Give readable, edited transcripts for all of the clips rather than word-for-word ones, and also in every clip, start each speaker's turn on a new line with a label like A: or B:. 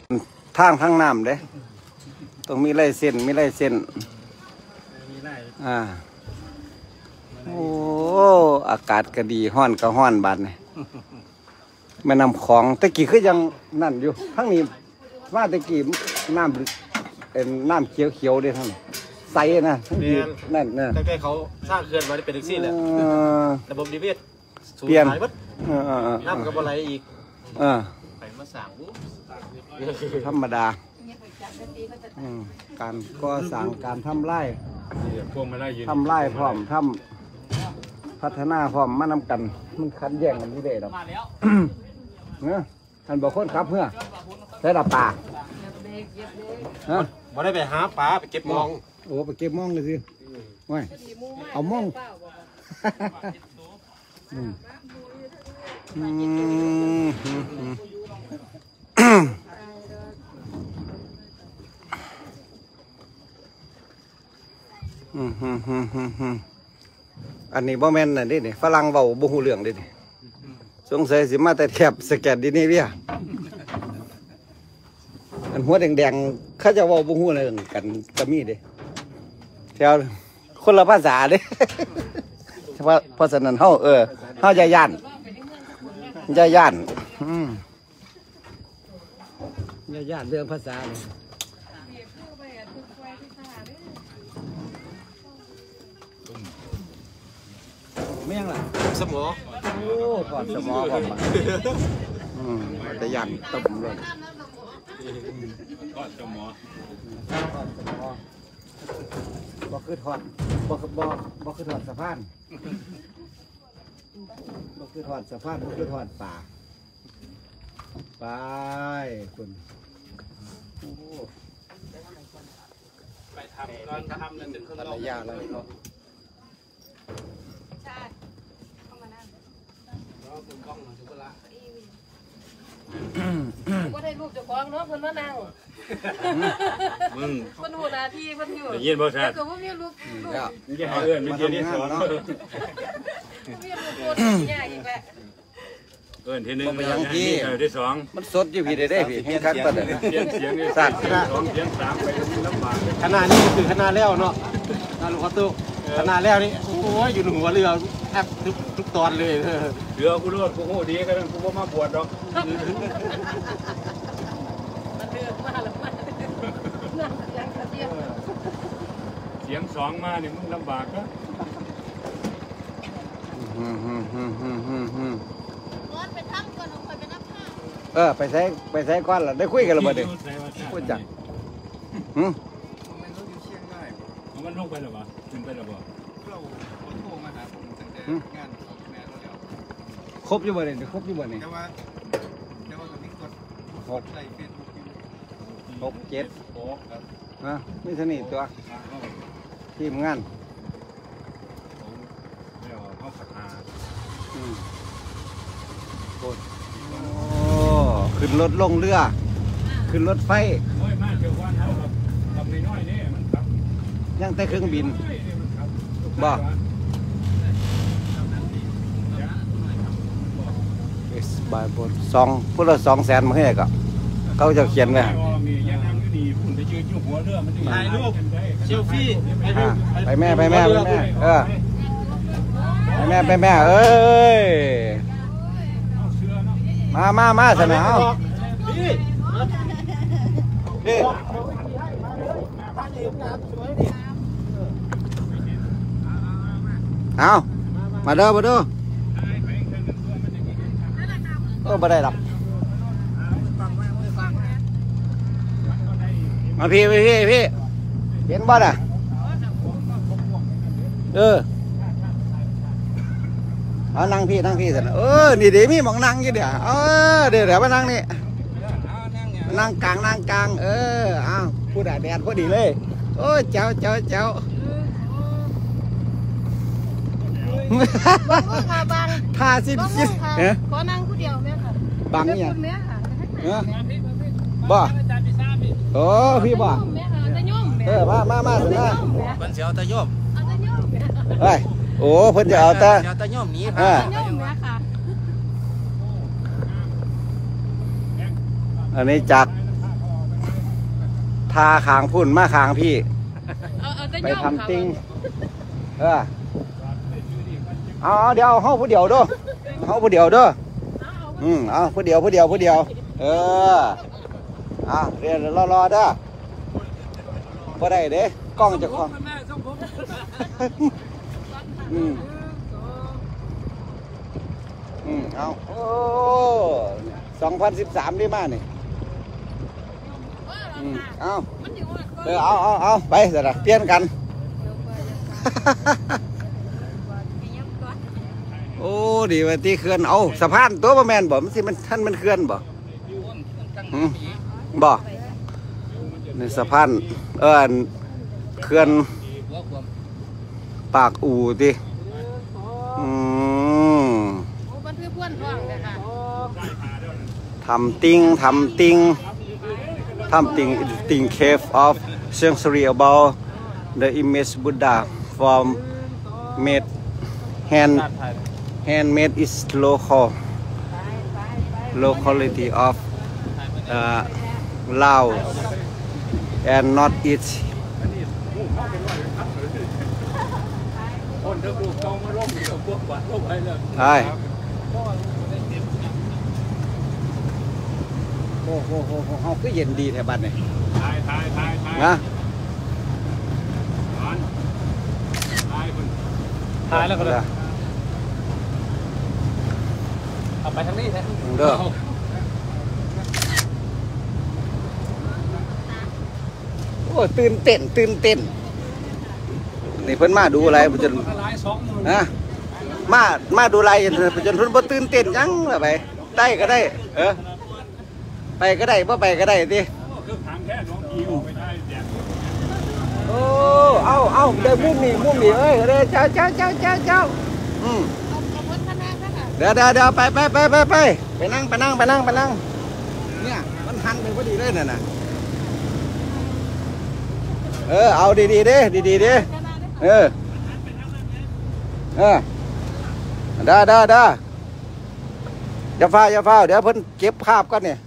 A: ทางน้ำเด้ต้องมีลายเส้นโอ้อากาศก็ดีห้อนก็ห้อนบาดนี่แม่น้ำของตะกี้คือยังนั่นอยู่ทั้งนี้ว่าตะกี้น้ำเขียวๆเด้ทั้งนี้ใสนะนั่น
B: ตั้งแต่เขาสร้างเขื่อนมาเป็นแท็กซี่เลยระบบนิเวศ
A: เปลี่ยน
B: น้ำกับอะไรอีกไปมาสั่ง
A: ธรรมดาการก่อสร้างการทำไร่พร้อมทำพัฒนาพร้อมมานำกันมันขัดแย้งกันที่เด็ดหรอกเนี่ยท่านบอกคนครับเพื่อใช้ดับป่า
B: บ่ได้ไปหาปลาไปเก็บมอง
A: โอ้ไปเก็บมองเลยสิว้ยเอามองอันนี้บ่แม่นน่ะนี่ฝรั่งเว้าบ่ฮู้เรื่องเด้นี่สงสัยสิมาแต่แถบสแกนดิเนเวียอันหัวแดงๆเขาจะเว้าบ่ฮู้เรื่องกันก็มีเด้แถวคนละภาษาเด้เพราะฉะนั้นเฮาอย่าย่านเรื่องภาษาไม่ยังล่ะ
B: สมอ
A: โอ้ก่อนสมอก่อนแต่ยันตุ่มเลย
B: ก่อนสมอ
A: บ่คือถอดบ่คือถอดสะพานบ่คือถอดสะพานบ่คือถอดป่าไปคุณ
B: ไปทำก่อนทำนั่นถึงคนเรา
A: ยากเลย
C: ก็ได้รูปเจ้าของเนาะเพิ่นมานั่ง
B: มึง
C: เพิ่นหัวหน้าที่เพิ่นอยู่
B: ได้ยินบ่ชัด
C: ก็บ่มีรูป
B: นี่จะหาเอื้อนไม่เจอที่สอน
C: มีรูปโพสใหญ่อีกแหละ
B: เอื้อนที่1ที่2
A: มันสดอยู่พี่ได้พี่เฮ็ดคักปานนั้น
B: เสียงสั่น2เสียง3ไปลำบาก
D: ขนาดนี้คือขนาดแล้วเนาะลูกตู้ขนาดแล้วนี่โอ้ยอยู่หัวเรือแทบทุกตอนเลย
B: เรือกูรอดกูโหดีก็กูบ่มาบวชดอก
C: มันเดือดมาแล้วมัน
B: เสียง2มานี่มึงลำบากก็
C: ไปทำก่อนคอยไปนับผ้า
A: ไปใช้ก้อนล่ะได้คุยกันแล้วบ่เด้คุยจัง
B: มันลงไปหรอวะขึ้นไปหรอวะ
D: เราโทรมาหาผมตั้งแต่งานของแม่เราแล้ว
A: ครบอยู่บ่เนี่ยครบอยู่บ่เนี่ย
D: แต่ว่าตอนนี้กดใส่เฟซบุ๊ก
A: อยู่6 7นะนี่สนิทตัวทีมงาน
B: เขาพัฒนา
A: ขึ้นรถลงเรือขึ้นรถไฟ
B: มาเที่ยววันเขาแบบน้อยๆนี่มันครับ
A: ยังแต่เครื่องบินบ่บายบนพูดละ200,000มาให้ก็เขาจะเขียนไว้
D: ถ่ายรูปเซลฟี่
A: ไปแม่ไปแม่เอ้ยมาสนามเอามาเด้อบ่ได้หรอกมาพี่เห็นบ่ล่ะเอานั่งพี่สินะนี่เดี๋ยวมีหมองนั่งอยู่เดี๋ยวเดี๋ยวมานั่งนี่นั่งกลางเอาพูดแดดพอดีเลยโอ้ยเจ้าท่าสิ้น
C: ขอนั่งผู้เดียวแม่ค่ะ
A: บังเนี่ยบ่โอ้พี่บ่มาสินะ
D: เพิ่นสิเอาตะโยม
A: เฮ้ยโอ้เพิ่นจะเอาตะ
D: โยมหนี
A: อันนี้จากทาขางพุ่นมาขางพี่
C: เอาแต่
A: ไป
C: ย่อม
A: ทำติ้งเอาเดี๋ยวเฮาผู้เดียวเด้อเฮาผู้เดียวเด้อเอาผู้เดียวเรียนรอเด้อบ่ได้เด้กล้องจะคล้องเอาโอ้2013นี่มานี่เอาเอาไปเสร็จแล้วเปลี่ยนกันโอ้ดีว่าที่เขื่อนเอาสะพานตัวประแมนบ่มันสิมันท่านมันเขื่อนบ่บ่ในสะพานเขื่อนปากอู่ติทำติง cave of century about the image Buddha from made handmade is locality of Laos and not it ใช่โอ้โหเขาก็เย็นดีแถวบ้านนี่นะ
D: ถ่ายแล้วก็เลยเอาไปทางนี้แท้
A: เด้อโอ้ตื่นเต้นนี่เพิ่นมาดูอะไรจนนะมาดูอะไรจนเพิ่นบ่ตื่นเต้นยังล่ะไปได้ก็ได้ไปก็ได้บ่ไปก็ได้ติโอ้เอาเดี๋ยวมุมนี้เอ้ยเด้อเจ้าเดี๋ยวไปนั่งเนี่ยมันหันไปพอดีเลยน่ะเอาดีๆเด้ได้อย่าฟ้าเดี๋ยวเพิ่นเก็บภาพก่อนเนี่ย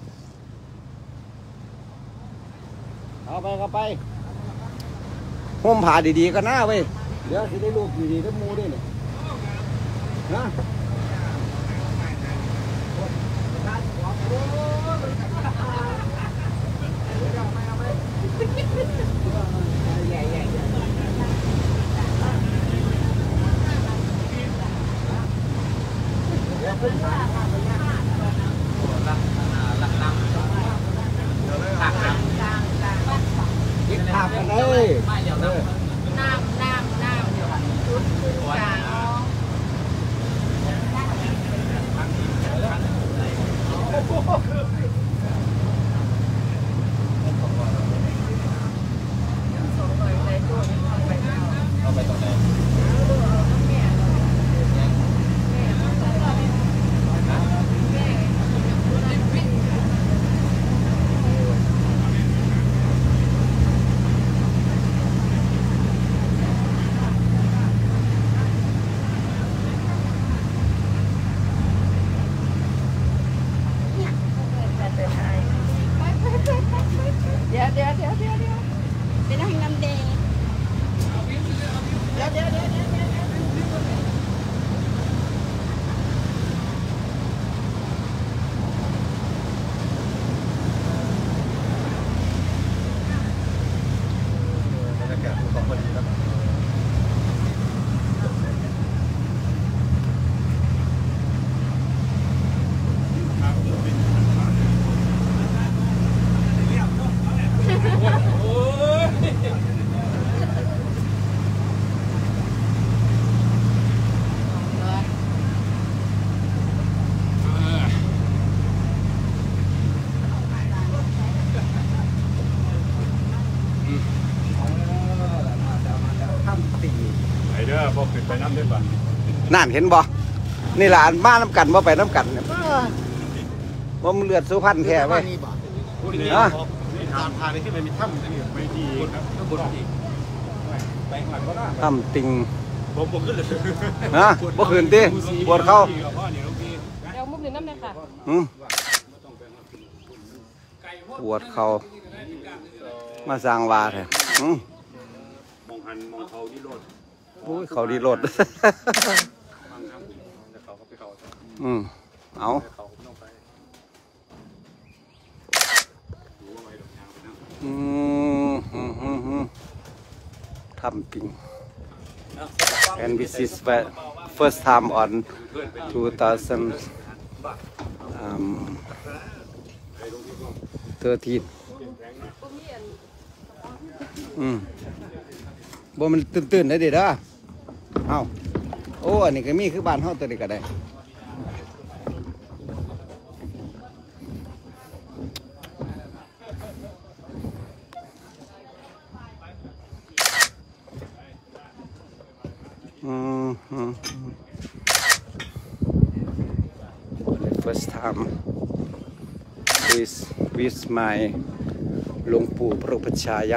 A: เอาไปห่มผ้าดีๆกันหน้าเว้ยเดี๋ยวสิได้รูปดีๆทั้งมูด้วยเนี่ยนะยิงภาพกันเลยน้ำเอาไปตรงไหน
C: เดี๋ยวไปนั่งน้ำแดงเดี๋ยว
D: พอขึ้นไปน้ำได้ป่ะ
A: นั่นเห็นบ่นี่หลานมาน้ำกันบ่ไปน้ำกันเนี่ยว่ามันเลือดสุพรรณแท้ไป
D: นะทางนี้ขึ้นไปมีถ้ำนี่ไปดีครับบนอีกไปหลังก็ได้
A: ถ้ำติง
D: ผมขึ้นเลย
A: นะบ่ขึ้นติปวดเข้า
C: เดี๋ยวมุกหนึ่งน้ำเลยค่ะ
A: ปวดเขามาสร้างวาแท้
B: มองหันมองเขาที่รถ
A: โอ้ยเขาดีรถ เอาทำจริง and this is first time on 2013 บ่มันตื่นๆได้เด็ดอ่ะเอาโอ้อันนี้ก็มีคือบ้านเฮาตัวนี้ก็ได้first time with my หลวงปู่พระอุปัชฌายะ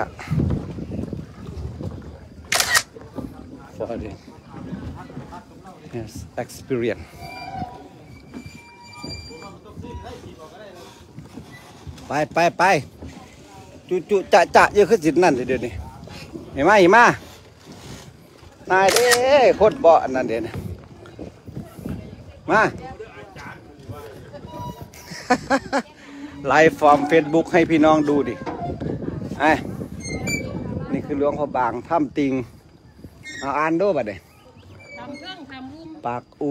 A: for the experience ไปจุจะเยอะขึ้นสินั่นเดี๋ยวนี้เห็นไหมนายเด้โคตรเบาะนั่นเดี๋ยวนี้มาไลฟ์ฟอร์ม Facebook ให้พี่น้องดูดิไอ้นี่คือหลวงพ่อบางถ้ำติงเอาอ่านดูบัดนี้
C: ทำเครื่องทำบุ้ม
A: ปากอู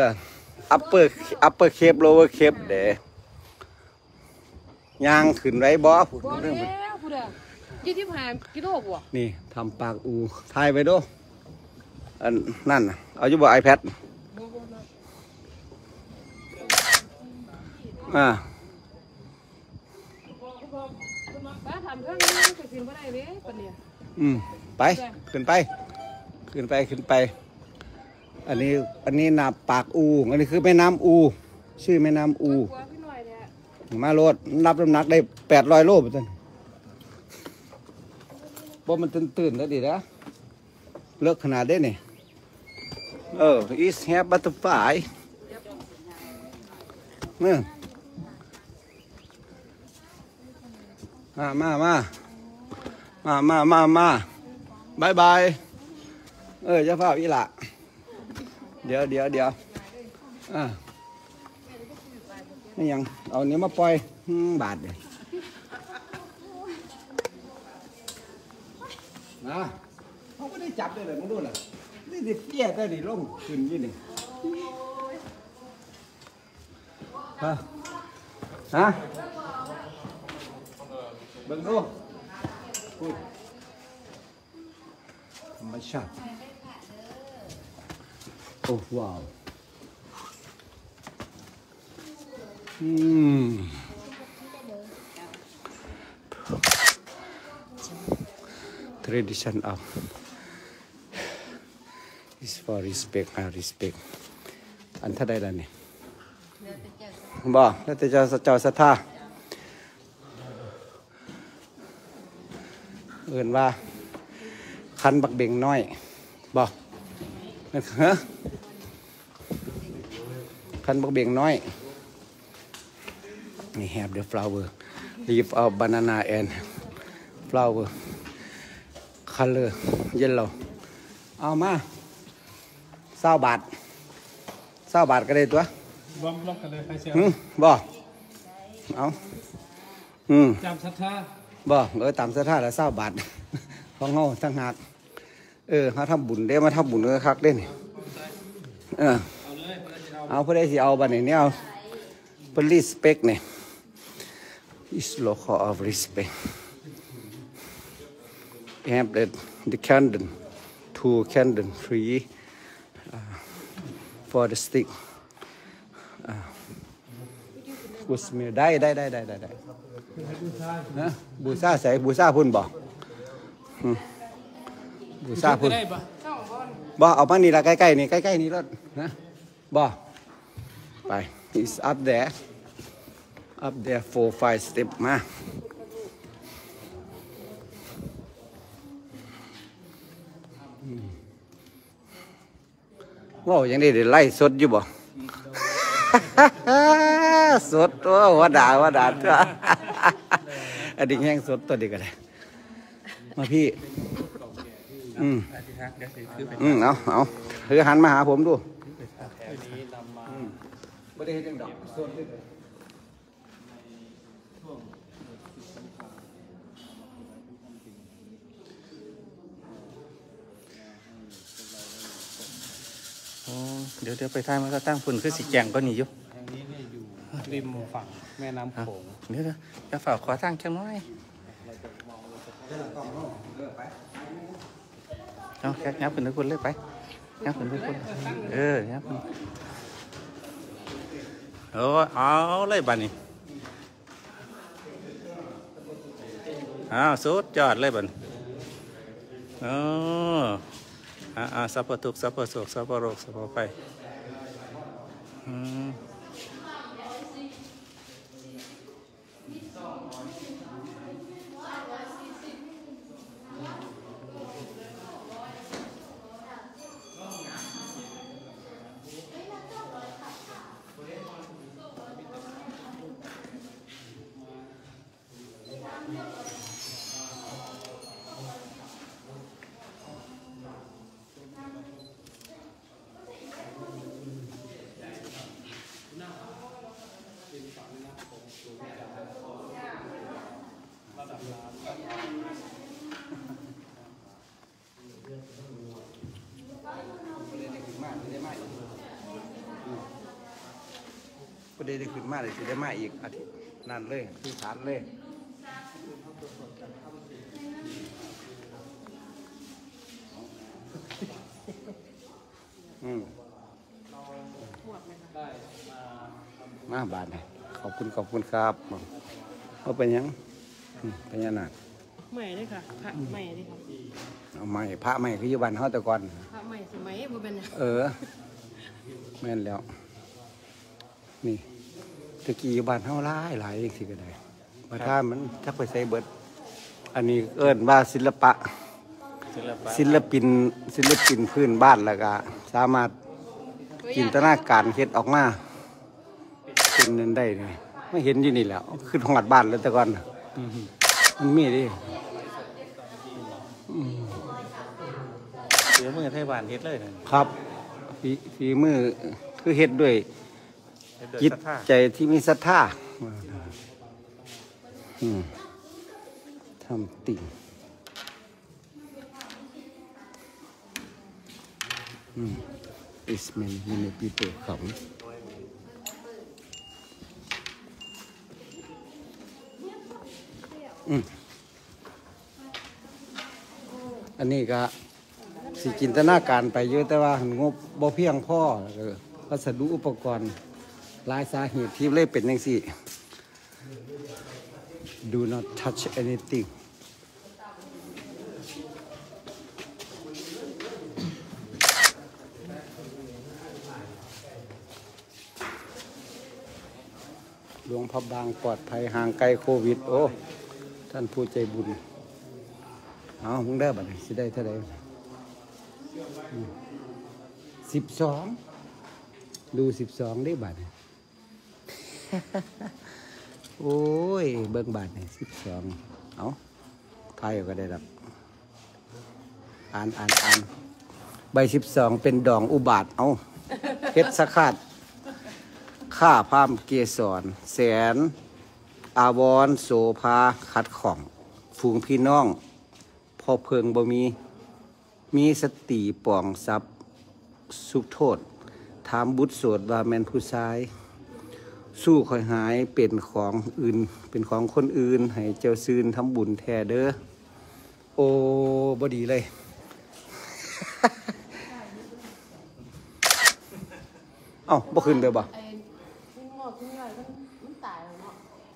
A: upper cape lower cape เด้ย่างขึ้นไรบ่พูดเรื่องมัน
C: 25 กิโลกว่า
A: นี่ทำปากอูถ่ายไปดูอันนั่นเอาอยู่บ่ iPad
C: ป้าทำเครื่องนี้ก็สิบ่ได้เด้ปะเนี่ย
A: ไปขึ้นไปอันนี้นาปากอูอันนี้คือแม่น้ำอูชื่อแม่น้ำอูมาโลดนับน้ำหนักได้800 โลไปจนบ่มันตื่นแล้วดินะเลิกขนาดได้นี่is have butterfly มาบายจะเฝ้าอีหละเดี๋ยวนี่ยังเอาเนี้ยมาปล่อยบาทเลยนะเขาก็ได้จับได้เลยมึงดูน่ะนี่ดิเปี้ยได้ดิลงขึ้นยี่นี่ฮะเบิ่งดูมาชัดโอ้ว้าวtradition of is for respect and respect อันท่าใดล่ะนี่บ่แล้วแต่เจ้าศรัทธาเอื่นว่าคันบักเบ่งน้อยบ่นั่นเหรอคันบักเบ่งน้อยนี่ have the flower leaf of banana and flower color yellow เอามา20 บาทก็ได้ตัว
D: บ้องกันเลยใครเชียว
A: บ่เอา
D: จำศรัทธา
A: บ่ตามศรัทธาแล้ว20 บาทของเฮาตั้งหากเขาทำบุญได้มาทำบุญก็คักได้นี่เอาเพื่อได้สิเอาบัดนี้เนี่ยเอาเป็น respect เนี่ย is local of respect have the candle 2 candle 3 for the stick กุศลได้นะบูชาใส่บูชาพุ่นบ่บูชาพุ่นบ่เอามานี่ละใกล้ๆนี่ใกล้ๆนี่รถนะบ่ไป is up there 4-5 step มาว้าวยังได้ไล่สดอยู่บ่สดตัวหัวด่าตัวอันนี้แห้งสดตัวเด็กกันเลยมาพี่เอาคือหันมาหาผมดูไม่ได้เห็นจังดอกสดเลย
E: เดี๋ยวไปท่ามันก็ตั้งฝุ่นคือสีแกงก็หนีอยู่
D: ทางนี้เนี่ยอยู่ริมฝั่งแม่น้ำโขง
E: เดี๋ยวจะฝากขอตั้งจังน้อยเอาแค่ยับขึ้นทุกคนเลยไปยับขึ้นทุกคนยับขึ้นเอาเลยบ้านี้สุดยอดเลยบ้านสัพพทุกข์สัพพโศกสัพพโรคสัพพภัย
A: ประเดี๋ยวได้ขึ้นมาเลยจะได้มาอีกอาทิตย์นั่นเลยที่ฐานเลยมาบาทเลยขอบคุณครับเขาเป็นยังเป็นยังไง
C: ใหม่เลยค่ะพระใหม่เลยค่ะ
A: เอาใหม่พระใหม่คืออยู่บ้านเขาแต่ก่อน
C: พระใหม่สมัยบ่เป็น
A: แม่นแล้วนี่ตะกี้อยู่บ้านเฮาหลายอย่างสิก็ได้มาถ้ามันทักไปใส่เบิดอันนี้เอิ้นว่าศิลปินพื้นบ้านแล้วก็สามารถจินตนาการเฮ็ดออกมาเป็นนั้นได้นี่ไม่เห็นอยู่นี่แหล้วขึ้นหอดบ้านแล้วแต่ก่อนมันมีดิ
E: เดี๋ยวมือไทยบ้านเฮ็ดเลยนะครับ
A: ฝีมือคือเฮ็ดด้วยจิตใจที่มีศรัทธาทำติ่งIt's many people come อันนี้ก็สิจินตนาการไปเยอะแต่ว่างบบ่เพียงพอวัสดุอุปกรณ์หลายสาเหตุที่เลยเป็นอย่างสี่ Do not touch anything หลวงพ่อบางปลอดภัยห่างไกลโควิดโอ้ท่านผู้ใจบุญเอามึงได้บัตรสิได้เท่าไหร่12ดู12ได้บัตรโอ้ยเบิ่งบาทนี่12เอาไทยก็ได้รับอ่านใบ12เป็นดองอุบาทเอาเพชรสะขาดข้าพามเกสรแสนอาวรโสภาขัดของฝูงพี่น้องพอเพิงบ่มีสติป่องทรัพย์สุขโทษถามบุตรโสดว่าแม่นผู้ชายสู้คอยหายเป็นของอื่นเป็นของคนอื่นให้เจ้าซืนทำบุญแท้เด้อโอ้บ่ดีเลย เอ้าบ่ขึ้นเด้อบ่
C: มันตายแล้วเนาะ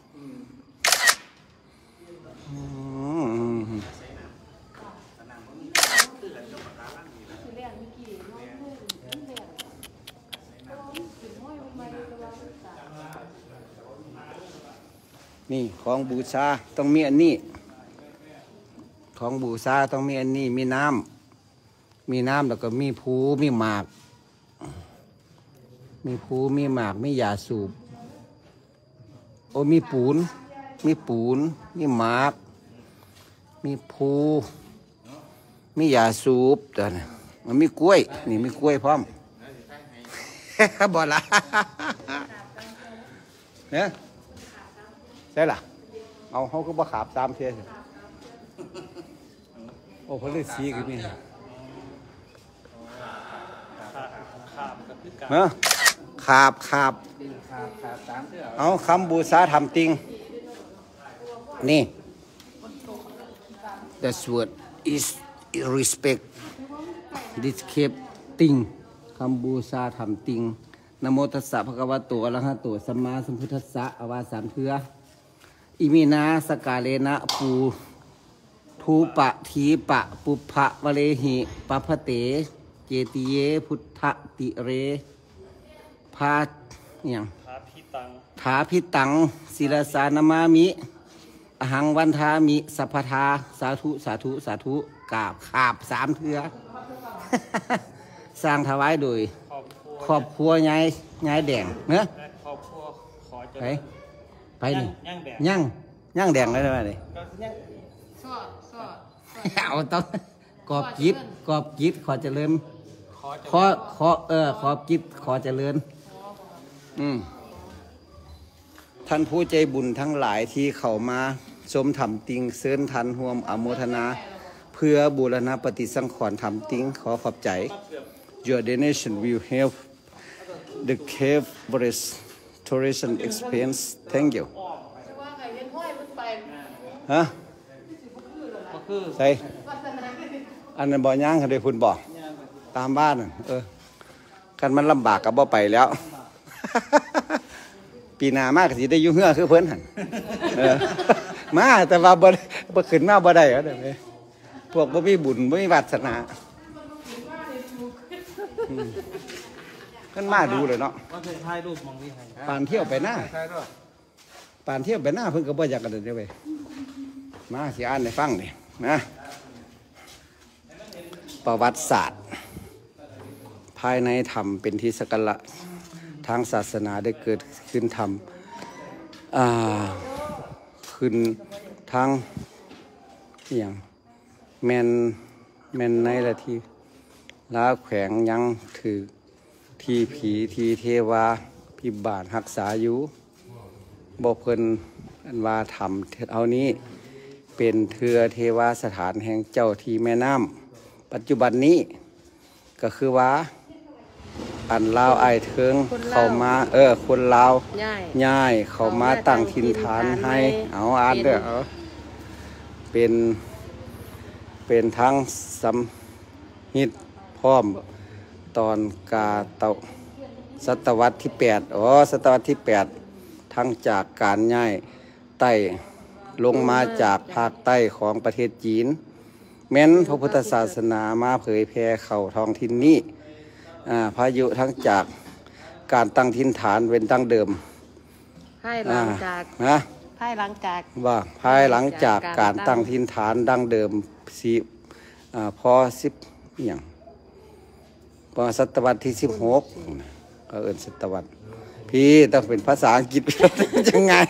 A: นี่ของบูชาต้องมีอันนี้ของบูชาต้องมีอันนี้มีน้ำแล้วก็มีภูมีหมากมียาสูบโอ้มีปูนมีปูนมีหมากมีภูมียาสูบตัวนี้มันมีกล้วยนี่มีกล้วยพร้อม บ่ละ เนี่ยใช่ล่ะเอาเขาก็บ่ขาบตามเทียสิโอ้เพลิสีคือมีเนาะขาบเอาคำบูชาทำติงนี่ That's what is respect this keep ติงคำบูชาทำติงนะโมตัสสะภะคะวะโตอะระหะโตสัมมาสัมพุทธัสสะอวาสามเถืออิมินาสกาเลนะปูทูปะทีปะปุพะวะเลหิปะพะเตเจติเยพุทธติเรพาอย่างถาพิตังศิลสานามามิอหังวันทามิสัพพทาสาธุสาธุสาธุกราบขาบสามเถือ สร้างถวายโดยครอบครัวยายแดงเนอะครอบครัวขอจะไปนี่ย่างแดงได้ไหมนี่เอาต้องกอบจิตขอเจริญขอบจิตขอเจริญท่านผู้ใจบุญทั้งหลายที่เข้ามาชมทำติงเซินทันห่วมอโมทนาเพื่อบูรณะปฏิสังขรณ์ทำติงขอขอบใจ Your donation will help the cave restoration expense. Thank you. ฮะใส่อันนั้นบ่ย่างกันเลยคุณบอกตามบ้านกันมันลำบากกับบ่ไปแล้ว ปีหน้ามากสิได้ยุ่งเหือคือเพิ่นหันมาแต่ว่าบ่ขึ้นมาบ่ได้เด้อพวกบ่มีบุญบ่มีวาสนากันมาดูเลยเนาะปานเที่ยวไปหน้าเพิ่นก็บ่อยากกันเด้อเว้ยมาสิอ่านให้ฟังดินะประวัติศาสตร์ภายในธรรมเป็นที่สักการะทางศาสนาได้เกิดขึ้นธรรมขึ้นทางอย่างแม่นในละทีลาแขวงยังถือที่ผีที่เทวาพิบาลรักษาอยู่บอกเพิ่นอันว่าธรรมเอานี้เป็นเทือเทวาสถานแห่งเจ้าที่แม่น้ำปัจจุบันนี้ก็คือว่าอันลาวไอเทิงเข้ามาคนลาวย่ายเข้ามาตั้งถิ่นฐานให้เอาอ่านเด้อเป็นทั้งสำหิตพร้อมตอนกาเตาศตวรรษที่8ศตวรรษที่8ทั้งจากการย้ายไต้ลงมาจากภาคใต้ของประเทศจีนแม้นพระพุทธศาสนามาเผยแผ่เข้าท้องถิ่นนี้พายุทั้งจากการตั้งถิ่นฐานเป็นตั้งเดิมภายหลังจากการตั้งถิ่นฐานดั้งเดิมพออย่างพอศตวรรษที่16ก็ศตวรรษพี่ต้องเป็นภาษาอังกฤษยังไง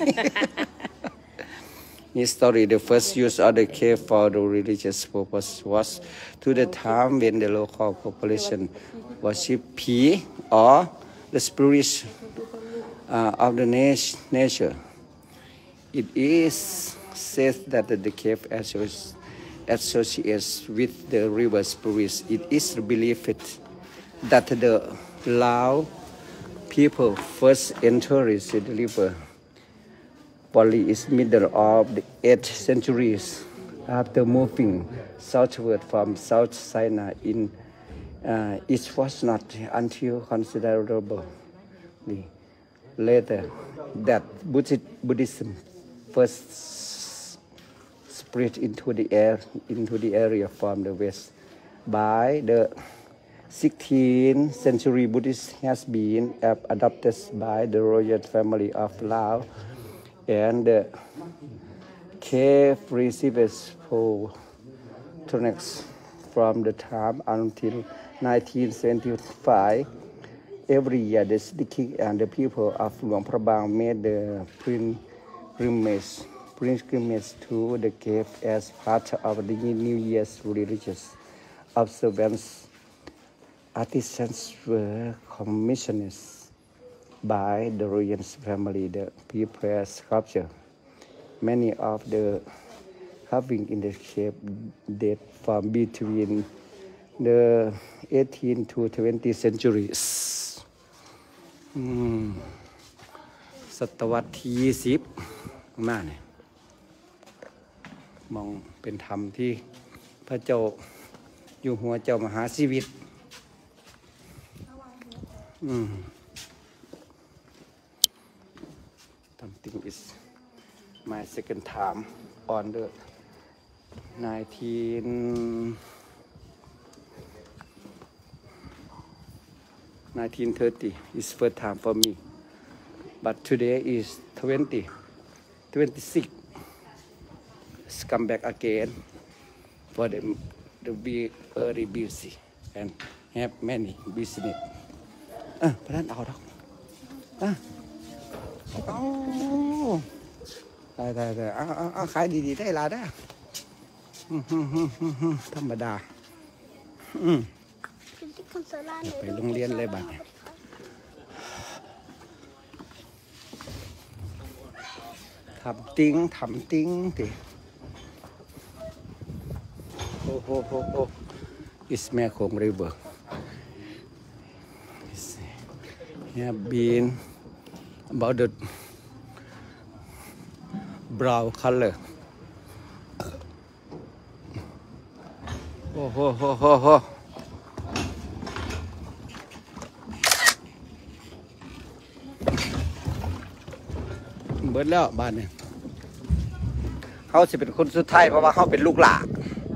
A: History, the first use of the cave for the religious purpose was to the time when the local population worshipped Pi or the spirits of the nature. It is said that the cave associates with the river spirits. It is believed that the Lao people first entered the river Valley is middle of the 8th centuries after moving southward from South China it was not until considerably later that Buddhism first spread into the area from the west. By the 16th century, Buddhism has been adopted by the royal family of Lao, and the cave receives patrons from the time until 1975. Every year, the king and the people of Luang Prabang made the pilgrimage pilgrimage to the cave as part of the New Year's religious observance. Artisans were commissioned by the royal family to prepare sculpture. Many of the carving in the cave date from between the 18th to 20th centuries. ศตวรรษที่20มาเนี่ยมองเป็นธรรมที่พระเจ้าอยู่หัวเจ้ามหาชีวิตSomething is my second time on the 1930 is first time for me, but today is 26. Let's come back again for the be very busy and have many business. พระท่านเอาดอกได้เอาขายดีๆได้ละได้ธรรมดาไปโรงเรียนเลยบัดทำติ้งติโอ้is แม่คง river have been about the brown color โอ้โหเบิดแล้วบ้านเนี่ยเขาจะเป็นคนสุดท้ายเพราะว่าเขาเป็นลูกหลาน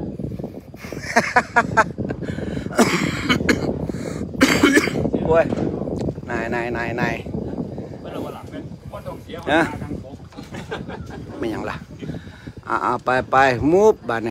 A: โอ้ยนายนะไม่ยังล่ะไปมูฟบ้าน